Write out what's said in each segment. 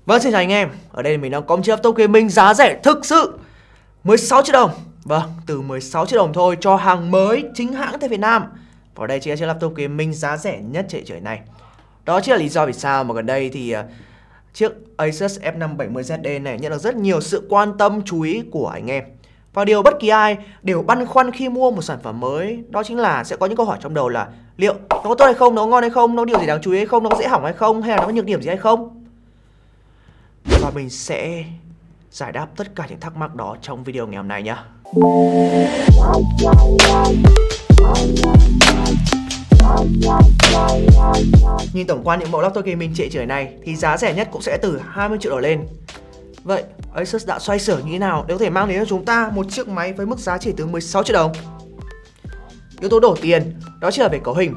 Vâng, xin chào anh em. Ở đây mình đang có một chiếc laptop gaming giá rẻ thực sự 16 triệu đồng. Vâng, từ 16 triệu đồng thôi cho hàng mới chính hãng tại Việt Nam. Và đây chính là chiếc laptop gaming giá rẻ nhất trên thị trường này. Đó chính là lý do vì sao mà gần đây thì chiếc Asus F570ZD này nhận được rất nhiều sự quan tâm chú ý của anh em. Và điều bất kỳ ai đều băn khoăn khi mua một sản phẩm mới đó chính là sẽ có những câu hỏi trong đầu là liệu nó có tốt hay không, nó có ngon hay không, nó có điều gì đáng chú ý hay không, nó có dễ hỏng hay không, hay là nó có nhược điểm gì hay không. Và mình sẽ giải đáp tất cả những thắc mắc đó trong video ngày hôm nay nhé. Nhìn tổng quan những mẫu laptop gaming trên thị trường này thì giá rẻ nhất cũng sẽ từ 20 triệu đổ lên. Vậy Asus đã xoay sở như thế nào để có thể mang đến cho chúng ta một chiếc máy với mức giá chỉ từ 16 triệu đồng? Yếu tố đầu tiên đó chính là về cấu hình.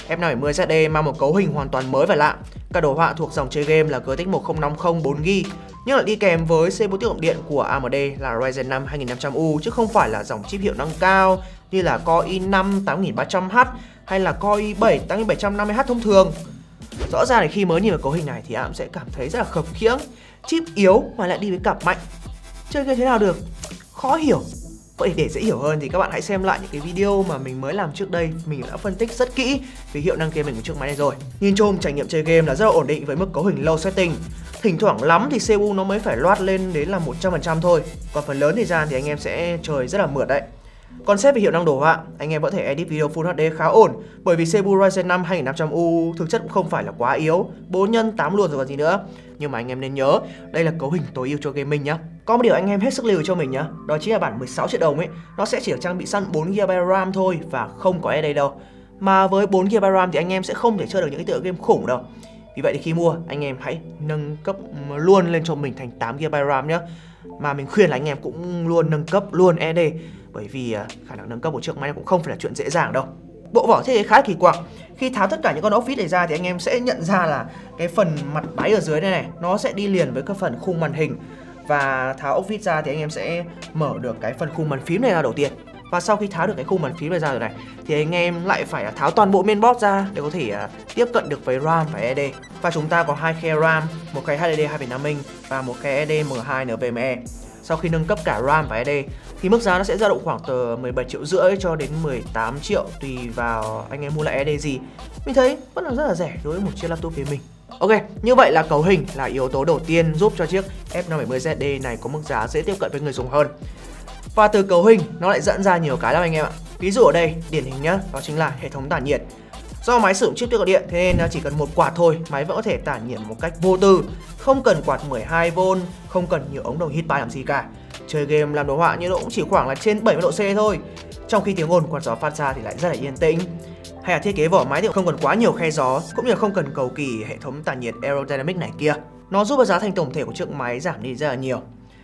F570ZD mang một cấu hình hoàn toàn mới và lạ. Các đồ họa thuộc dòng chơi game là GTX 1050 4GB nhưng lại đi kèm với CPU tiết kiệm điện của AMD là Ryzen 5 2500U chứ không phải là dòng chip hiệu năng cao như là Core i5 8300H hay là Core i7 8750H thông thường. Rõ ràng là khi mới nhìn vào cấu hình này thì bạn sẽ cảm thấy rất là khập khiễng. Chip yếu mà lại đi với cặp mạnh, chơi game thế nào được? Khó hiểu. Vậy để dễ hiểu hơn thì các bạn hãy xem lại những cái video mà mình mới làm trước đây. Mình đã phân tích rất kỹ về hiệu năng gaming của chiếc máy này rồi. Nhìn chung trải nghiệm chơi game là rất là ổn định với mức cấu hình low setting. Thỉnh thoảng lắm thì CPU nó mới phải loát lên đến là 100% thôi. Còn phần lớn thời gian thì anh em sẽ chơi rất là mượt đấy. Còn xét về hiệu năng đồ họa, anh em có thể edit video Full HD khá ổn. Bởi vì CPU Ryzen 5 2500U thực chất cũng không phải là quá yếu, 4x8 luôn rồi còn gì nữa. Nhưng mà anh em nên nhớ, đây là cấu hình tối ưu cho gaming nhá. Có một điều anh em hết sức lưu ý cho mình nhá, đó chính là bản 16 triệu đồng ấy, nó sẽ chỉ được trang bị sẵn 4GB RAM thôi và không có SSD đâu. Mà với 4GB RAM thì anh em sẽ không thể chơi được những cái tựa game khủng đâu. Vì vậy thì khi mua, anh em hãy nâng cấp luôn lên cho mình thành 8GB RAM nhá. Mà mình khuyên là anh em cũng luôn nâng cấp luôn SSD, bởi vì khả năng nâng cấp một chiếc máy cũng không phải là chuyện dễ dàng đâu. Bộ vỏ thiết kế khá kỳ quặc. Khi tháo tất cả những con ốc vít này ra thì anh em sẽ nhận ra là cái phần mặt đáy ở dưới đây này nó sẽ đi liền với cái phần khung màn hình. Và tháo ốc vít ra thì anh em sẽ mở được cái phần khung bàn phím này ra đầu tiên. Và sau khi tháo được cái khung bàn phím này ra rồi này thì anh em lại phải tháo toàn bộ mainboard ra để có thể tiếp cận được với RAM và SSD. Và chúng ta có hai khe RAM, một khe HDD 2.5 inch và một khe SSD M2 NVMe. Sau khi nâng cấp cả RAM và SSD thì mức giá nó sẽ dao động khoảng từ 17,5 triệu cho đến 18 triệu tùy vào anh em mua lại SSD gì. Mình thấy vẫn là rất là rẻ đối với một chiếc laptop gaming. Ok, như vậy là cấu hình là yếu tố đầu tiên giúp cho chiếc F570ZD này có mức giá dễ tiếp cận với người dùng hơn. Và từ cấu hình nó lại dẫn ra nhiều cái lắm anh em ạ. Ví dụ ở đây, điển hình nhất đó chính là hệ thống tản nhiệt. Do máy sử dụng chip tiết kiệm điện thế nên chỉ cần một quạt thôi, máy vẫn có thể tản nhiệt một cách vô tư. Không cần quạt 12V, không cần nhiều ống đồng heat pipe làm gì cả. Chơi game làm đồ họa nhiệt độ cũng chỉ khoảng là trên 70 độ C thôi. Trong khi tiếng ồn quạt gió phát ra thì lại rất là yên tĩnh. Hay là thiết kế vỏ máy thì không cần quá nhiều khe gió, cũng như không cần cầu kỳ hệ thống tản nhiệt aerodynamic này kia. Nó giúp cho giá thành tổng thể của chiếc máy giảm đi rất là nhiều.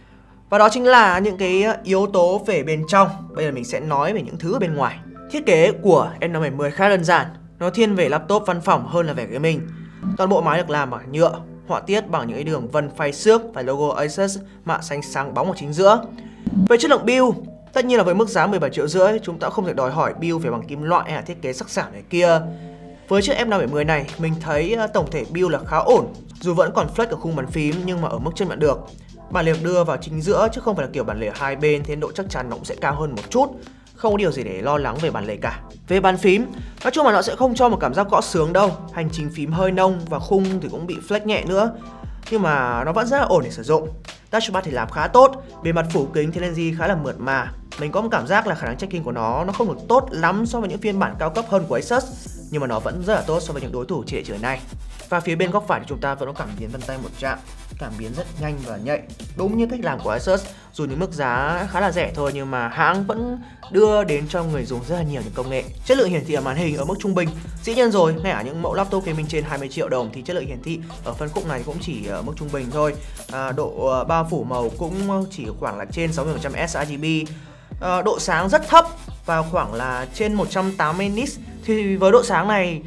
Và đó chính là những cái yếu tố về bên trong. Bây giờ mình sẽ nói về những thứ ở bên ngoài. Thiết kế của F570 khá đơn giản. Nó thiên về laptop văn phòng hơn là về gaming. Toàn bộ máy được làm bằng nhựa, họa tiết bằng những cái đường vân phay xước và logo Asus mạ xanh sáng bóng ở chính giữa. Về chất lượng build, tất nhiên là với mức giá 17,5 triệu chúng ta không thể đòi hỏi build phải bằng kim loại hay là thiết kế sắc sảo này kia. Với chiếc F570 này, mình thấy tổng thể build là khá ổn. Dù vẫn còn flex ở khung bàn phím nhưng mà ở mức chấp nhận được. Bản lề được đưa vào chính giữa chứ không phải là kiểu bản lề hai bên, thế nên độ chắc chắn nó cũng sẽ cao hơn một chút. Không có điều gì để lo lắng về bản lề cả. Về bàn phím, nói chung là nó sẽ không cho một cảm giác gõ sướng đâu. Hành trình phím hơi nông và khung thì cũng bị flex nhẹ nữa. Nhưng mà nó vẫn rất là ổn để sử dụng. Touchpad thì làm khá tốt, bề mặt phủ kính thì LG khá là mượt mà. Mình có một cảm giác là khả năng checking của nó không được tốt lắm so với những phiên bản cao cấp hơn của Asus, nhưng mà nó vẫn rất là tốt so với những đối thủ trên thị trường này. Và phía bên góc phải thì chúng ta vẫn có cảm biến vân tay một chạm, cảm biến rất nhanh và nhạy, đúng như cách làm của Asus. Dù những mức giá khá là rẻ thôi nhưng mà hãng vẫn đưa đến cho người dùng rất là nhiều những công nghệ. Chất lượng hiển thị ở màn hình ở mức trung bình. Dĩ nhiên rồi, ngay ở những mẫu laptop gaming trên 20 triệu đồng thì chất lượng hiển thị ở phân khúc này cũng chỉ ở mức trung bình thôi. Độ bao phủ màu cũng chỉ khoảng là trên 60% sRGB. Độ sáng rất thấp vào khoảng là trên 180 nits. Thì với độ sáng này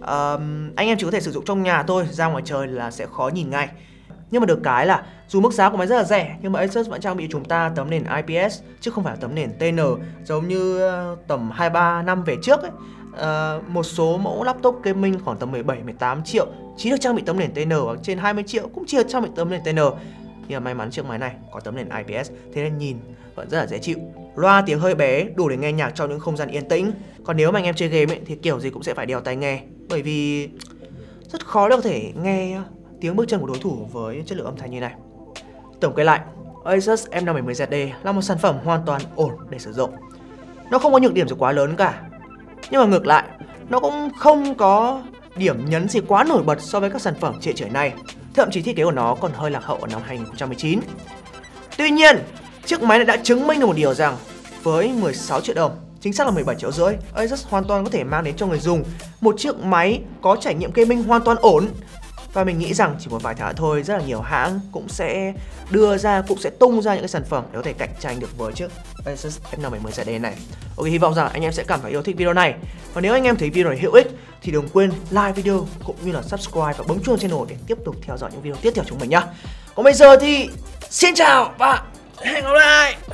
anh em chỉ có thể sử dụng trong nhà thôi, ra ngoài trời là sẽ khó nhìn ngay. Nhưng mà được cái là dù mức giá của máy rất là rẻ nhưng mà Asus vẫn trang bị chúng ta tấm nền IPS chứ không phải là tấm nền TN giống như tầm 2-3 năm về trước ấy. một số mẫu laptop gaming khoảng tầm 17-18 triệu chỉ được trang bị tấm nền TN, hoặc trên 20 triệu cũng chỉ được trang bị tấm nền TN. Nhưng mà may mắn chiếc máy này có tấm nền IPS, thế nên nhìn vẫn rất là dễ chịu. Loa tiếng hơi bé, đủ để nghe nhạc trong những không gian yên tĩnh. Còn nếu mà anh em chơi game ấy, thì kiểu gì cũng sẽ phải đeo tai nghe, bởi vì rất khó để có thể nghe tiếng bước chân của đối thủ với chất lượng âm thanh như này. Tổng kết lại, Asus M570ZD là một sản phẩm hoàn toàn ổn để sử dụng. Nó không có nhược điểm gì quá lớn cả, nhưng mà ngược lại, nó cũng không có điểm nhấn gì quá nổi bật so với các sản phẩm trễ trời này. Thậm chí thiết kế của nó còn hơi lạc hậu ở năm 2019. Tuy nhiên, chiếc máy này đã chứng minh được một điều rằng với 16 triệu đồng, chính xác là 17,5 triệu, Asus hoàn toàn có thể mang đến cho người dùng một chiếc máy có trải nghiệm gaming hoàn toàn ổn. Và mình nghĩ rằng chỉ một vài tháng thôi, rất là nhiều hãng cũng sẽ tung ra những cái sản phẩm để có thể cạnh tranh được với chiếc Asus M570ZD này. Ok, hy vọng rằng anh em sẽ cảm thấy yêu thích video này. Và nếu anh em thấy video này hữu ích thì đừng quên like video cũng như là subscribe và bấm chuông channel để tiếp tục theo dõi những video tiếp theo của chúng mình nhá. Còn bây giờ thì xin chào và hẹn gặp lại.